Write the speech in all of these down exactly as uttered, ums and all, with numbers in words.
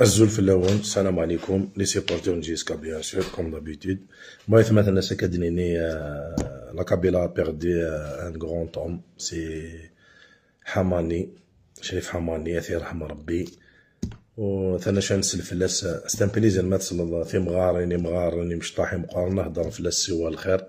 الزول في اللون. السلام عليكم لي سيبورتور نجيسكا بيان سور كوم دابيتود. بغيت مثلا سكدنيني لا كابيلا بيردي ان غران طوم سي حماني شريف حماني يثير رحم ربي. و ثنا شنسل فلاس ستان بليزير ما تصل في مغاريني مغاريني مش طاحي مقارنة نهضر فلاس سوا الخير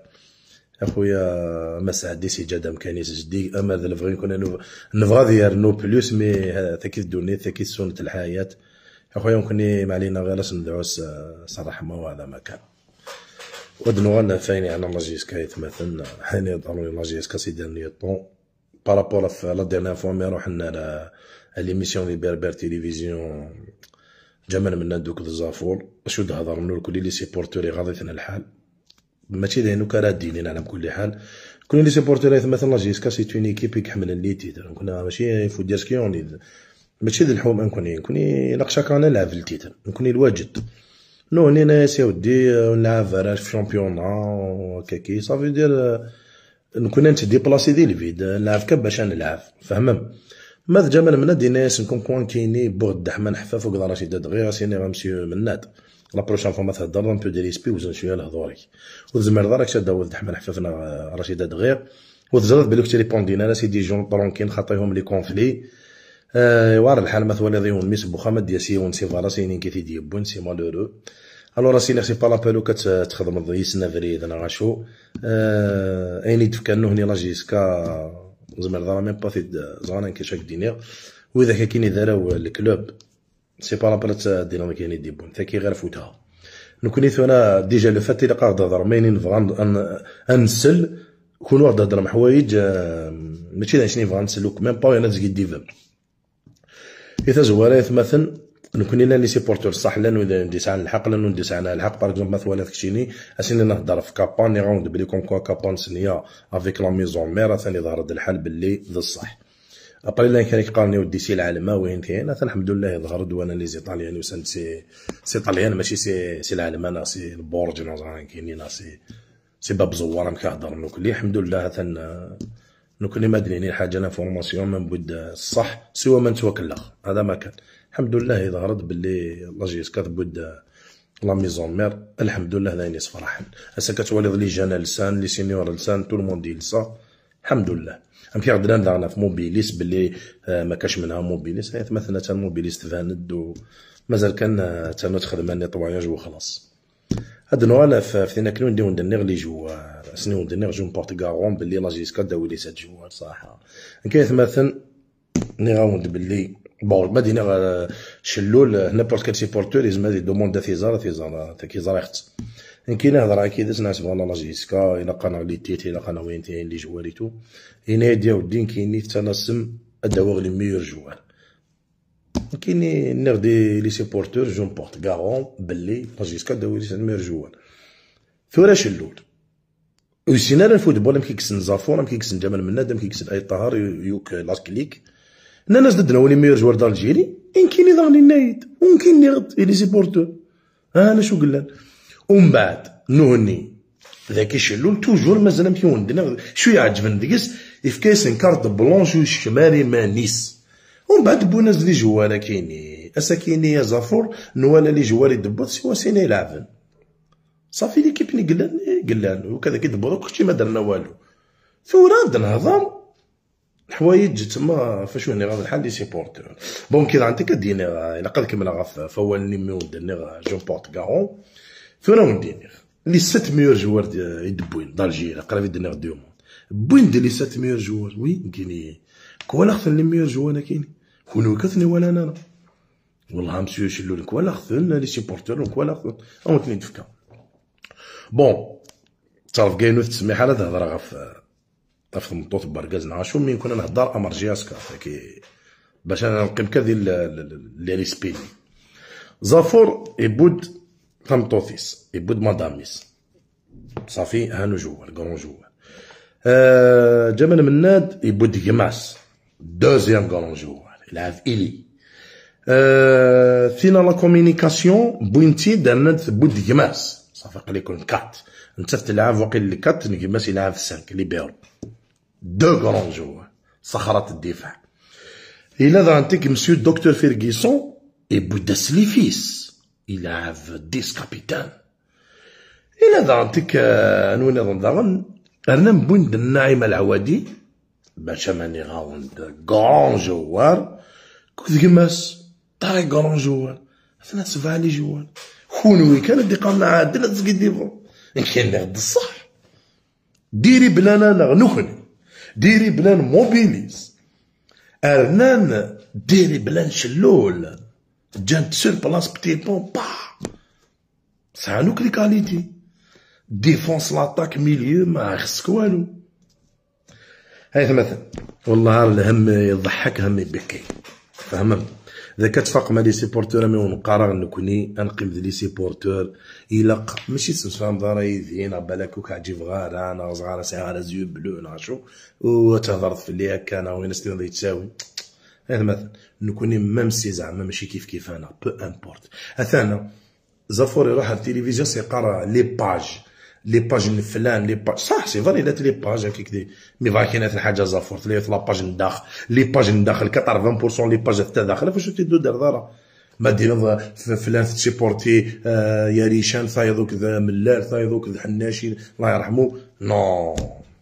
اخويا ما سعدي سي جادا مكانيس جدي اما ذا الفغي نكون نفغا ديال نو بلوس مي تاكيد دوني تاكيد سنة الحياة اخويا ممكن ما علينا غير ندعوس صراحة ما هذا ما كان ودنو غانا فايني انا لاجيسكا يتمثل حاني ضروري لاجيسكا سي ديرني طون بارابور لا ديرنيير فوا مي روحنا على ليميسيون دي بربر تيليفزيون جمال منا دوك الزافور شو تهضر منو الكل لي سيبورتوري غاضيتنا الحال ماشي داينو كرا دينين على كل حال كون لي سيبورتوري مثلا لاجيسكا سي اون ايكيب يحمل اللي تيتر كنا ماشي فو دير سكيوني ماشي ذي الحوم نكوني نكوني لاك شاك انا نلعب التيتر نكوني الواجد نو هني ناس يا ودي نلعب فراش في شامبيونا وكاكي صافي دير نكون انت ديبلاسي ديال الفيد نلعب كا باش نلعب فهمم ماذا جمال من دي ناس نكون كون كيني بغد دحمان حفاف وكذا راشي داد غير سيني غنمشيو مناد لا بروشان فوا ما تهضر ان بو دي ريسبي وزن شويه لهضوري وزمر دارك شاد ولد دحمان حفافنا راشي داد غير وتجرد بلوك تيليبوندينا لا سيدي جون طرونكين خاطيهم لي كونفلي آه وار الحال مثلا ذيون ميس بوخامد ديال سيون سي فالا سينين كي تيدي بون سي مالورو الوغ سي سي با لابالو كتخدم ضيسنا فريد انا غاشو آه ايني تفكرنو هني لاجيسكا زعما راه ميم با في زانا كيشاك دينير واذا كاين داراو الكلوب سي با لابالو دينا كاين دي بون تاكي غير فوتها نكوني انا ديجا لو فات اللي قاعد نهضر ماينين نبغى نسل كونوا نهضر مع حوايج ماشي دايشني نبغى نسلوك ميم با انا تزيد ديفم إذا زواريت مثلا نكون لنا لي سيبورتور صح لانه اذا نديس على الحق لانه نديس على الحق باغ اكزومبل مثلا ولا كشيني اسيني نهضر في كابان ني غاوند بلي كوم كوا كابان سنيه افيك لا ميزون مير ثاني ظهر الحال باللي ذا الصح ابري لا كان يقارني ودي سي العالم وين كاين الحمد لله ظهر وانا لي زيطاليان وسنت سي سي طاليان ماشي سي سي العالم انا سي البورج نظرا كاينين سي سي باب زوار مكهضر نوكلي الحمد لله ثن نكوني ما دريني حاجه لانفورماسيون من بود الصح سوا من توكل هذا ما كان الحمد لله ظهرت باللي لاجيسكا بود لا ميزون مير الحمد لله ذاني صفراحا هسا كتولي لي جانا لسان لي سينيور لسان تو الموند يلسا الحمد لله ام كيغدنا دارنا في موبيليس باللي ما كاش منها موبيليس هي مثلا تا الموبيليس تفاند ومازال كان تا نتخدم النيطواياج وخلاص هاد نوال فينا كلو نديو ندير لي جوار سنو ندير جو نبورت كارون باللي لاجيسكا داوي لي سات جوار صراحه كاين مثلا ني غاوند باللي بون مدينه شلول نابورت كال سيبورتور يزما دي دوموند ثيزار ثيزار تا كيزار اخت كاين هضره كي ناس فوالا لاجيسكا الا قنا لي تيتي الا قنا وين تاين لي جواريتو هنا ديال الدين كاين تنسم الدواغ لي ميور جوار كاين نير دي لي سيبورتور جو نبورت كارون باللي لاجيسكا داوي لي سات ميور جوار ثورا شلول وسينا الفوتبول كيكسن زافور كيكسن جمال مناد كيكسن اي طهر يوك لاسكليك الناس ضدنا ولي ميور جوار دار الجيري ان كاين يضعني نايد ومكاين اللي غد لي سيبورتور انا شو قلنا ومن بعد نهني ذاك الشلول توجور مازال مكيوندنا شو يعجبني ديكس يفكايسن كارت بلونش وشماري مانيس ومن بعد بونا لي جوالا كاينين اسا كاينين يا زافور نوالا لي جواري دبوط سوا سينا يلعبن صافي ليكيب اللي قلان قلان وكذا كيدبرو كلشي ما درنا والو ثورا نهضر حوايج تما فاش وني غادي الحال لي سيبورتور بون كي انت كديني الا قد كمل غاف فوال نيمي ودني جو بورت كارون ثورا ونديني لي سات ميور جوار يدبوين دالجيري قريب يدني دو موند بوين دي لي سات ميور جوار وي كاينين كوالا خثن لي ميور جوار كاينين كونو كثني ولا انا والله مسيو شلول كوالا خثن لي سيبورتور كوالا خثن او تنين تفكا بون تعرف كاينو تسمي حاله تهضر غاف طاف مطوط بركاز نعاشو مين كنا نهضر امر جياسكا كي باش انا نقيم كذي لي ريسبي زافور يبود تمطوثيس يبود مداميس صافي هانو جوا الكرون جوا أه جمال مناد يبود كماس دوزيام كرون جوا يلعب الي أه فينا لا كومينيكاسيون بوينتي دارنا بود كماس صافي قال يكون كات انت تلعب وقيل كات كماس يلعب سانك ليبيرو دو كرون جوا صخرة الدفاع إلا ذا عندك مسيو الدكتور فيرغيسون et Boudasli fils il a dix capitaines إلا ضغنتك نوين ضغن أرنم بوند الناعمة العوادي باش ماني غاوند كرون جوار كنت كماس طاري كرون جوار أثناء سبعة لي جوار خونوي كان دي قالنا عادنا تزقديفو كان نغد الصح ديري بلانا نغنوخني ديري بلان موبيليز أرنان ديري بلان شلول جانت سور بلاص بتي بون با سانوك لي كاليتي ديفونس لاطاك ميليو ما خصك والو. هاي مثلا والله الهم يضحك هم يبكي فهمت. إذا كتفاق مع لي سيبورتور مي ونقرر نكوني انقيم لي سيبورتور إلا ماشي تفهم دارا يدين بالك وكعجيب غار انا صغار سي زيو بلو ناشو وتهضر في اللي هكا انا وين ستي تساوي. هذا مثلا نكوني ميم سي زعما ماشي كيف كيف انا بو امبورت. اثانا زافور يروح على التلفزيون سيقرا لي باج لي باج فلان لي باج صح سي فري لات لي باج هكاك دي مي فا كاينات الحاجه زافور تلاقي في لاباج نداخل لي باج نداخل ثمانين بالمئة لي باج حتى داخله فاش تدو دار دارا ما دير فلان تسيبورتي آه يا ريشان ثايضوك ذا ملال ثايضوك ذا حناشي الله يرحمو نو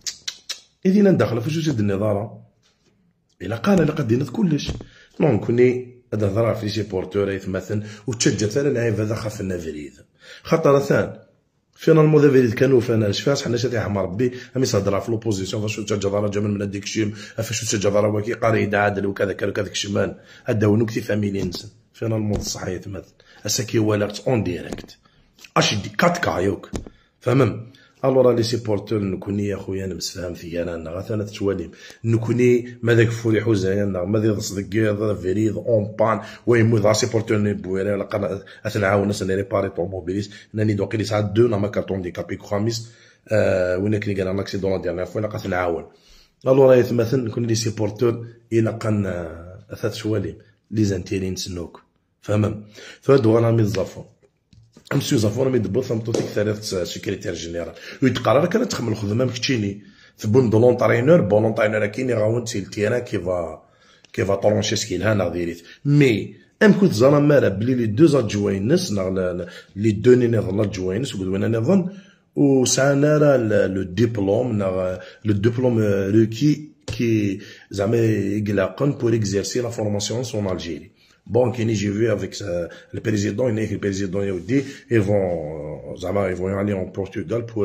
اذا نداخله فاش تد النظاره الا قال الا قدينا كلش نون كوني هذا ضرا في سيبورتور يتمثل وتشجع ثاني اللاعب هذا خاف لنا فريد خاطر ثان فينالمون ذا فريد كانوا فانا شفاش حنا شاتي حمار ربي امي صدرا في لوبوزيسيون فاش تشجع ضرا جا من هذيك الشيم فاش تشجع ضرا وكي قاري يتعادل وكذا كذا كذاك الشمال هذا هو نكتي فاميلي نسن فينالمون الصح يتمثل اساكي والكت اون ديريكت اش دي كات كايوك فهمم. الورا لي سيبورتور نكوني يا خويا انا مسفهم في انا غاثنا تتواليم نكوني ماذاك فوري حوزه انا ماذا صدق هذا فريد اون بان ويمو ذا سيبورتور ني بويرا لقنا اتنعاون الناس اللي ريباري طوموبيليس ناني دوك لي ساعات دو ما كارطون دي كابي خامس آه وين كني قال انا اكسيدون ديالنا فوين لقات نعاون. الورا يتمثل نكون لي سيبورتور الى قن ثلاث شواليم لي زانتيرين سنوك فهمم. فهادو انا مي زافون مسيو زافور مي دبو ثمطوتيك ثلاث سيكريتير جينيرال ويتقرر كان تخمم الخدمه مكتشيني ثبون دو لونطرينور بون لونطرينور كاين غاون تي التيران كي فا كي فا طرونشي سكيل هانا ديريت مي ام كنت زعما مالا بلي لي دو ادجوينس لي دو ني نظن ادجوينس وانا نظن وسعنا راه لو ديبلوم لو ديبلوم روكي كي زعما يقلقن بور اكزيرسي لا فورماسيون سون الجيري. Bon, j'ai vu avec euh, le président, il le président Yaoudi, ils vont, euh, ils vont aller en Portugal pour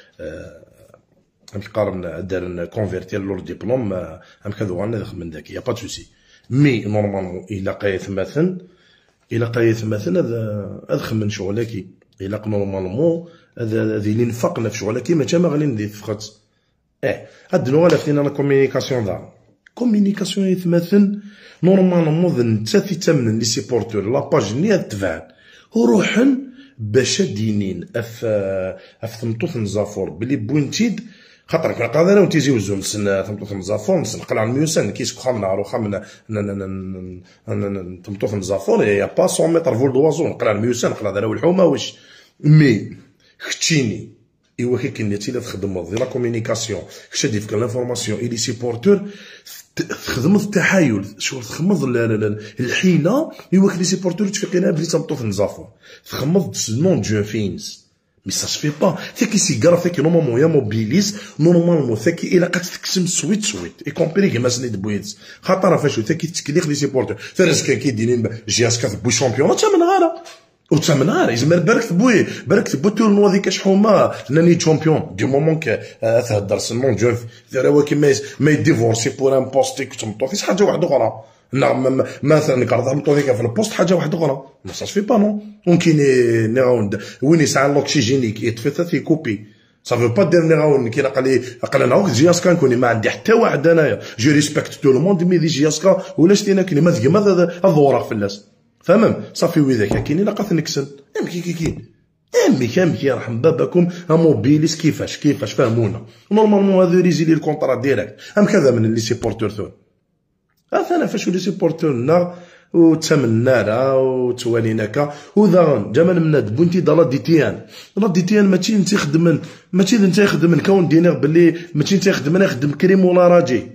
euh, convertir leur diplôme. Il n'y a pas de souci. Mais normalement, il a قايت مثلا il a قايت مثلا هذا أدخل شغلك il a normalement هذا اللي نفقنا في شغلك ما كان غادي ندير فقط. إيه هاد النوع فينا لا كومينيكاسيون دار كومينيكاسيون يتمثل نورمالمون انت في تمن لي سيبورتور لاباج ني تفعل وروحن باش دينين اف اف تمطوط نزافور بلي بوينتيد خاطر كنا قادرين وتيجي وزوم سن تمطوط نزافور نقلع الميوسان كيس خامنا روخا من تمطوط نزافور يا با مية متر فول دوازو نقلع الميوسان نقلع دار الحومه واش مي ختيني ايوا كي كنتي تي تخدم لا كومينيكاسيون كشدي في لانفورماسيون اي لي سيبورتور تخدم التحايل شغل تخمض الحيله ايوا كلي سيبورتور تفيقينا بلي تمطوف نزافو تخمض نون دو فينس مي سا سفي با ثاكي سيكار ثاكي نورمالمون يا موبيليز نورمالمون ثاكي الا قد تكسم سويت سويت اي كومبري كيما سنيد بويتس خاطر فاش ثاكي تكليخ لي سيبورتور فارس كان كيديرين جياسكا بو شامبيون تا من غاره وتمن نهار يزمر بالك تبوي بالك تبو تورنوا ذيك شحومه ناني تشامبيون دي مومون ك تهدر سمون جوف ذرا كيما ما يديفورسي بور ان بوست كتمطو فيش حاجه واحده اخرى نعم مثلا كارطا مطو ذيك في البوست حاجه واحده اخرى ما صاش في با نو ممكن نراوند وين يسعى لوكسيجينيك يطفي في كوبي صافي با دير نراوند كي قال لي قال انا جياسكا نكون ما عندي حتى واحد انايا جو ريسبكت تو لو موند مي دي جياسكا ولا شتينا كاين ما ذيك ما الظهور في الناس فهمم صافي وذاك كاين الا قاث نكسل ام كي كي كي امي كام كي يرحم باباكم موبيليس كيفاش كيفاش فهمونا نورمالمون هذو ريزيلي الكونطرا ديريكت ام كذا من لي سيبورتور ثون انا فاش لي سيبورتورنا وتمنا راه وتواليناكا وذا جمال من بنتي دا لا ديتيان لا ديتيان ماشي انت خدمن ماشي انت خدمن كون دينا باللي ماشي انت خدمن خدم كريم ولا راجي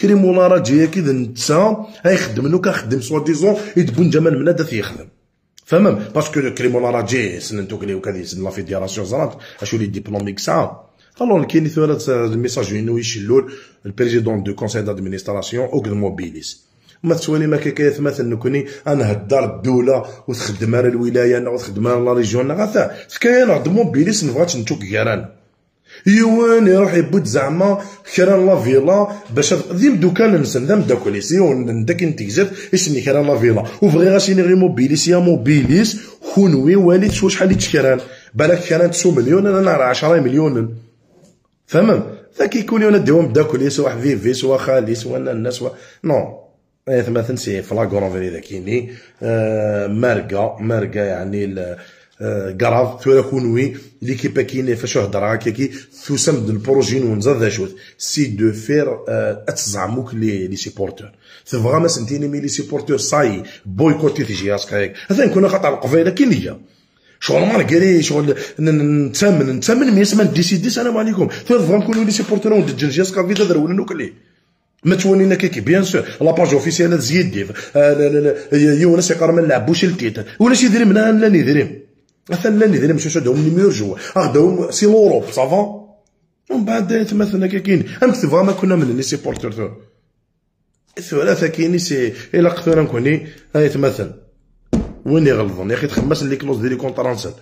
كريمولا راه جايه كذا نتسا غيخدم لو كنخدم سوا ديزون يدبون جمال من هذا يخدم فهمم باسكو كريمولا راه جاي سننتو كلي وكذا سن لا فيدراسيون زرات اش ولي ديبلوميك ساعه الوغ كاين ثلاث الميساج انه يشلول البريزيدون دو كونساي دادمينستراسيون اوك موبيليس ما تسوالي ما كيتمثل نكوني انا هدار الدوله وتخدم على الولايه وتخدم على لا ريجيون غاتا فكاين عند موبيليس نبغات نتوك كيران يوان يروح يبود زعما كران لا فيلا باش ذيم دوكان نسن ذم داكوليسي ونداك نتيجات اسمي كران لا فيلا وفغي غاشي غير موبيليس يا موبيليس خونوي والد شو شحال يتشكران بالك كران تسو مليون انا نعرف عشرة مليون فهمم ذاك يكون يونا ديهم داكولي سوا فيفي سوا خالي سوا الناس سوا نو مثلا سي فلاغون فيري ذاك كيني ماركا ماركا يعني كراف ثورا كونوي ليكيبا كيني فاش هضر هكاكي ثوسم د البروجي ونزا ذا شوت سي دو فير اتزعموك لي لي سيبورتور سي فغاما سنتيني مي لي سيبورتور صاي بويكوتي تيجي هاسكا هيك هذا نكون خاطر القفيله كي هي شغل ماركري شغل نتامن نتامن مي اسما ديسيدي السلام عليكم ثور فغا نكونوا لي سيبورتور ونتجن جاسكا فيدا درولنا نوكلي ما تولينا كيكي بيان سور لاباج اوفيسيال زيد ديف يونس يقرا ما نلعبوش التيتر ولا شي درهم لا لا ندرهم مثلا لا ندرهم شو شادهم نيمير جوا اخداهم سي لوروب صافا ومن بعد مثلا كاين ام كتبها ما كنا من لي سيبورتور ثور الثلاثه كاينين سي الا قثنا نكوني يتمثل وين يغلطون يا اخي تخمس لي كلوز ديال لي كونطرانسات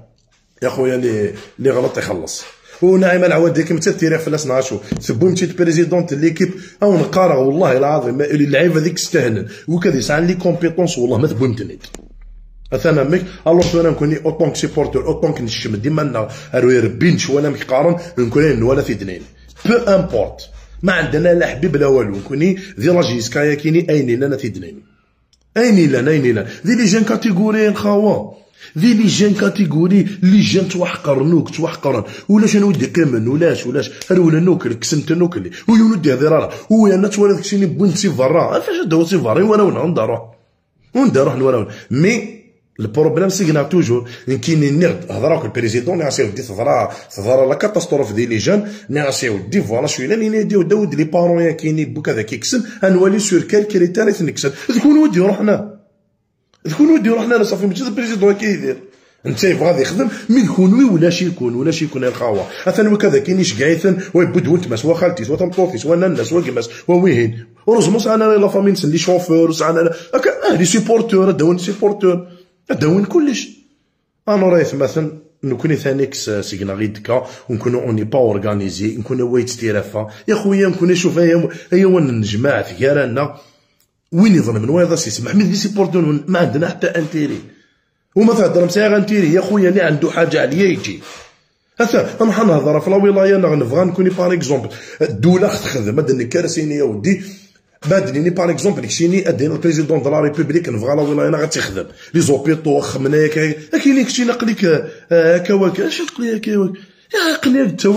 يا خويا اللي اللي غلط يخلص ونعيم العواد ديك متى تيريح فلاس ناشو سبو مشيت بريزيدونت ليكيب او نقارا والله العظيم اللعيبه ذيك تستهنن وكذا يسعى لي كومبيتونس والله ما تبونتني اثنا ميك الوغ انا نكوني اوطونك سيبورتور اوطونك نشم ديما لنا روي ربي نشوى انا مقارن نكوني ولا في دنين بو امبورت ما عندنا لا حبيب لا والو نكوني ذي لاجيسكايا كيني ايني لنا في دنين ايني لنا ايني لنا ذي لي جين كاتيجوري الخوا ذي لي جين كاتيجوري لي جين توحقرنوك توحقرن ولاش انا ودي كامل ولاش ولاش هل ولا نوكل كسنت نوكلي ويولد هذه راه هو انا تولد كشيني بنت سي فرا فاش داو سي فرا وانا وندارو وندارو حنا مي البروبليم سيغنا توجور كاين نغد هضراك البريزيدون نعسي ودي تهضرا تهضرا لا كاتاستروف دي لي جون نعسي ودي فوالا شويه لين يديو داود لي بارون يا كاينين بوك هذا كيكسن انوالي سور كال كريتير يتنكسن تكون ودي روحنا تكون ودي روحنا صافي ماشي البريزيدون كيدير انت يبغى يخدم مي يكون ولا شي يكون ولا شي يكون الخاوه اثنا وكذا كاين شكايثن ويبود ولد ماس وخالتي سوا تمطوفي سوا الناس وكماس وويهين ورزموس انا لا فامي نسلي شوفور انا هكا لي سيبورتور داون سيبورتور داون كلش انا رايت مثلا نكوني ثانيكس سيغنا غير دكا ونكونو اوني با اورغانيزي نكونو ويت تيرافا يا خويا نكوني شوف هيا هيا نجمع في كارانا وين يظلم من وين يسمح من دي سيبورتور ما عندنا حتى انتيري وما تهضر مسايا انتيري يا خويا اللي عنده حاجه عليا يجي هسا انا نهضر في لا ولايه نبغى نكوني باغ اكزومبل الدوله تخدم هاد الكراسيني يا ودي بادني باغ اكزومبل كشيني ادينا البريزيدون دو لا ريبوبليك نبغى لا ولايه غتخدم لي زوبيطو خمنا ياك كاين لي كشي نقليك هكا واك اش تقول لي هكا واك يا قلي تا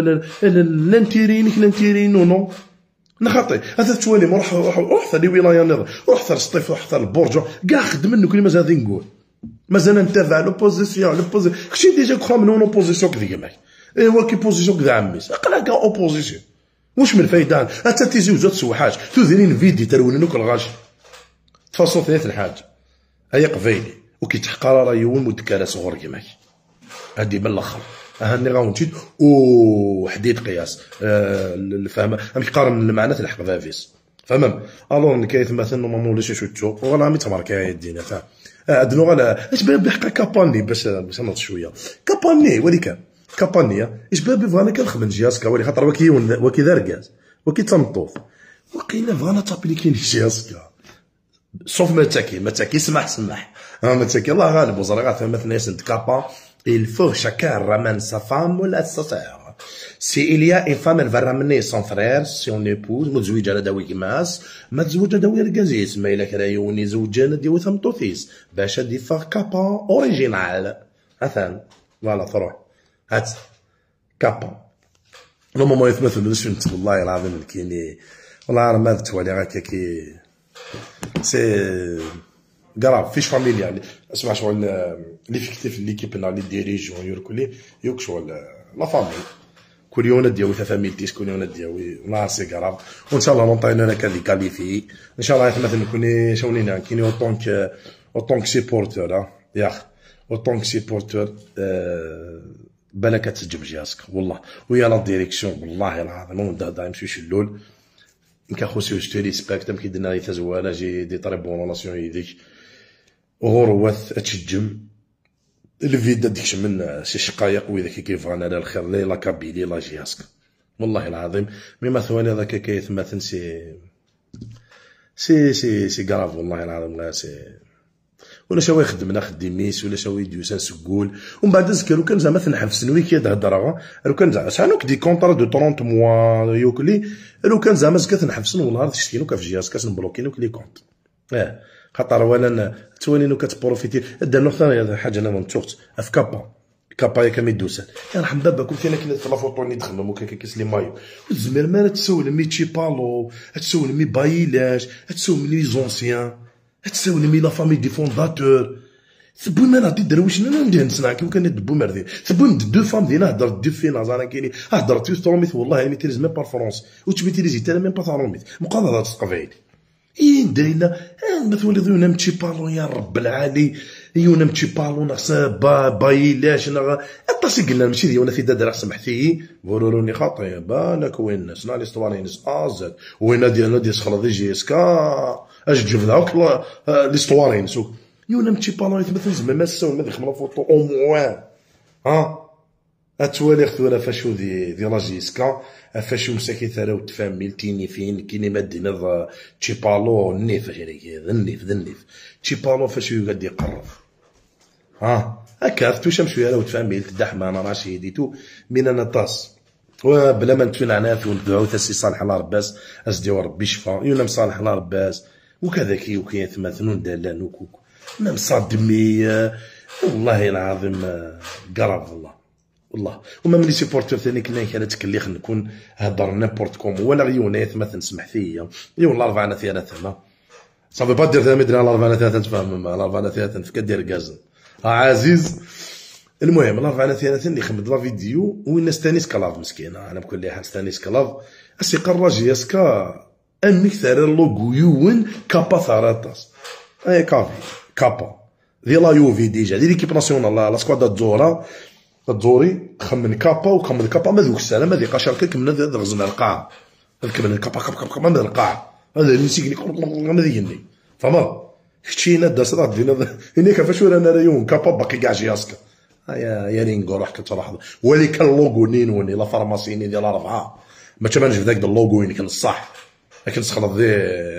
لانتيرين لانتيرين نو نو نخطي هذا توالي روح روح روح ثاني ولايه نظر روح ثر سطيف روح ثر البرج كاع خدم منو كل مازال غادي نقول مازال نتابع لوبوزيسيون لوبوزي كشي ديجا كخا من اوبوزيسيون كذا معاك ايوا كي بوزيسيون كذا عميس اقلع كاع اوبوزيسيون واش من فايده حتى تيزي وجات سوحاج تديرين فيديو ترونوك الغاشي تفاصل ثلاث الحاج هيا قفايلي وكي تحقر راه يوم مدكاره صغور كيماك هادي من الاخر هاني غاونتيد او حديد قياس آه الفهم نقارن المعنى تاع الحقفافيس فهمم الوغ كايت مثلا نورمالمون لي شوتو ولا مي تمارك يدينا فاهم عندنا غالا اش باب بحق كاباني باش باش نض شويه كاباني وليك كابانيا اش باب فوالا كنخمم جياسكا ولي خاطر وكي وكي دار كاز وكي تنطوف وقيله فوالا تابليكي جياسكا صوف ما تاكي ما تاكي سمح سمح ما تاكي الله غالب وزرا فهم مثلا يسند كابا il faut chacun ramène sa femme ولا sa sœur si il y a une femme elle va ramener son frère son épouse متزوج على داوي كماس ما تزوج على داوي ركازيس ما الا كان يوني زوجان ديو ثمطوثيس باش دي فا كابا اوريجينال مثلا فوالا تروح هات كابا نورمالمون يتمثل باش نت والله العظيم كايني والله راه ما توالي هكا كي سي كراف فيش فاميليا اسمع شغل ليفيكتيف ليكيب لي ديريجون يركلي يوك شغل لا فامي كل يوم دياوي ثلاثة ميل كل يوم دياوي لا سي كراف. وان شاء الله لونطاينور كان دي كاليفي ان شاء الله مثلا نكوني شونينا كيني او طونك او طونك سيبورتور ياخ او طونك سيبورتور بالك تسجل جهازك والله ويا لا ديريكسيون والله العظيم وندا دا يمشي شلول نكا خوسي جو ريسبكت كي درنا لي تزوالا جي دي طري بون ريلاسيون يديك غروث تشجم الفيدا ديكش من شي شقايق وذاك كيفغان على الخير لي لا كابيلي لا جياسك والله العظيم ميما ثواني هذاك كيتماثل سي سي سي سي كراف والله العظيم لا سي ولا شاوي خدمنا خديميس ولا شاوي ديوسان سكول ومن بعد نذكر كان زعما تنحبس نوي كي تهضر لو كان زعما شحال دي كونطرا دو ثلاثين موا يوكلي لو كان زعما زكا تنحبس والله تشتي نوكا في جياسك نبلوكي نوك لي كونط اه خاطر وانا تواني نو كتبروفيتي دا نقطه هذا حاجه انا منتوخت في كابا كابا يا كامي دوسان يرحم بابا كنت انا كنا في لافوطو ني تخمم وكا كيس لي مايو الزمير ما تسول مي تشيبالو تسول مي بايلاش تسول مي زونسيان تسول مي لا فامي دي فونداتور سبو ما نعطي درويش انا ندير نسمع كي كان دبو مردي سبو دو فام دينا هضر دو في نازانا كاينين هضرت في والله مي تيريز ميم با فرونسي و تميتيريزي تا ميم با تاروميت مقابله تقبايلي اي نديرنا مثلا ذونا متشي بالون يا رب العالي يونا متشي بالون ناقص با بايلاش نا اطاسي قلنا ماشي ديالنا في داد راه سمحتي بوروروني خاطي بالك وين الناس نا لي ستوارينس ازاد وين ديالنا ديال خلاص جي اس كا اش جبداك لي ستوارينس يونا متشي بالون يتمثل زعما ما ساو ما دخل فوطو او موان ها اتوالي خويا فاشو دي دي لاجيسكا فاشو مساكي ثراو تفاميل تيني فين كيني مادينا تشيبالو النيف هذا النيف ذا النيف تشيبالو فاشو يقعد يقرف ها هكا توش مشويه راه تفاميل تدحما انا راشي ديتو من انا طاس وبلا ما نتفين عناف وندعو تاسي صالح الله رباس اسدي وربي شفا يونا صالح الله رباس وكذاك وكي ثماثنون دالان وكوك نام صادمي والله العظيم قرب والله والله وما ملي سيبورتور ثاني كنا كانت تكليخ نكون هضر نيمبورت كوم ولا غيونات مثلا سمح فيا اي والله ربعنا ثلاثه ما صافي با دير ثلاثه مدري ربعنا ثلاثه تفهم ربعنا ثلاثه في كدير كازن عزيز المهم ربعنا ثلاثه اللي خمد لا فيديو وين ستانيس كلاف مسكينه انا بكل حال ستانيس كلاف اسي قراجي اسكا امك ثار لوغو يون كابا ثاراتاس اي كافي كابا ديال لا يوفي ديجا ديال ليكيب ناسيونال لا سكواد تزورا تزوري خمن كابا وخمن كابا ما ذوك السنه ما ذيقاش ركك من هذا غزنا القاع ركبنا كابا كابا كابا من القاع هذا اللي نسيني ما ذيني فما كتشينا دا صرا دينا هنا كيفاش ورانا ريون كابا باقي كاع جياسكا يا يا رينغو روح كتراح ولي كان لوغو نينوني لا فارماسيني ديال ربعه ما تبانش بذاك اللوغو وين كان الصح لكن تخلط ذي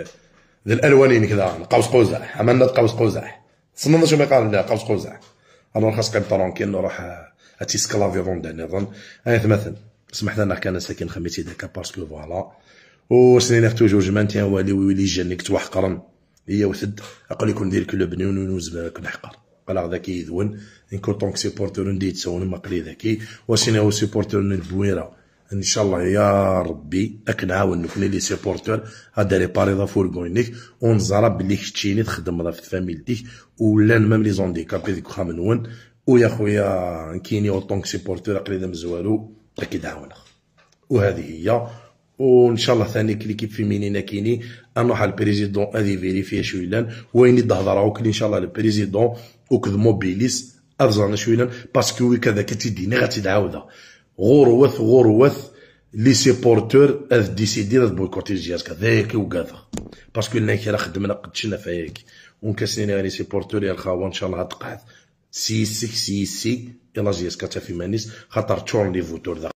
ذي الالوانين كذا قوس قزح عملنا قوس قزح صننا شو ما يقال لا قوس قزح انا خاص قيم طرونكين نروح هاتي سكلافي روند نظن هاي مثلا سمح لنا كان ساكن خميتي داكا باسكو فوالا وسنين توجور جمانتي والي ويلي جانيك توحقرن هي وثد اقول يكون ندير كلوب نون ونوز كنحقر قال هذا كيذون ان كونطونك سيبورتور نديت سون ما قلي ذاكي وسينا هو سيبورتور البويره ان شاء الله يا ربي اكنعاون نكون لي سيبورتور هذا ريباري ذا فورغوينيك ونزرا بلي كتشيني تخدم ذا في فاميلتيك ولا ميم لي زونديكابي ديك خامنون ويا خويا كيني اوطونك سيبورتور قليلا مزوالو اكيد عاونك وهذه هي وان شاء الله ثاني كليكيب فيمينينا كيني نروح على البريزيدون هذه فيريفي شويلان وين يدهضروا كلي ان شاء الله البريزيدون وكذ موبيليس ارزانا شويلان باسكو كذا كتديني غتدعاودا غروث غروث لي سيبورتور اذ ديسيدي اذ بويكوتي جياسكا ذاك وكذا باسكو لنا كي راه خدمنا قدشنا فياك ونكاسيني لي سيبورتور يا الخاوه ان شاء الله غتقعد سي سي سي سي يلا جياسكا تا في مانيس خاطر تشون لي فوتور